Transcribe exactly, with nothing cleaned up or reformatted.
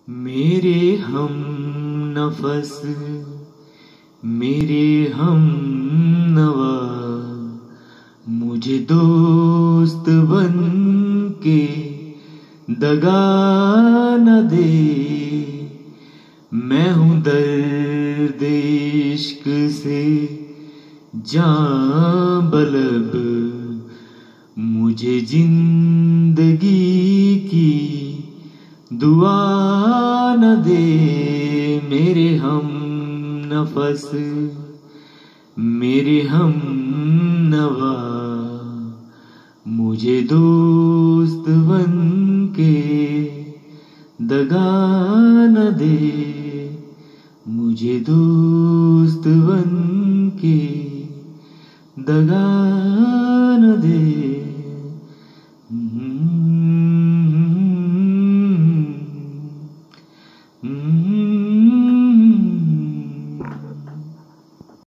मेरे हम नफस मेरे हम नवा मुझे दोस्त बन के दगा न दे। मैं हूँ दर्द इश्क से जान बलब, मुझे जिंदगी की दुआ न दे। मेरे हम नफस मेरे हम नवा मुझे दोस्त बन के दगा न दे। मुझे दोस्त बन के दगा न दे। Mm-hmm. Mm-hmm.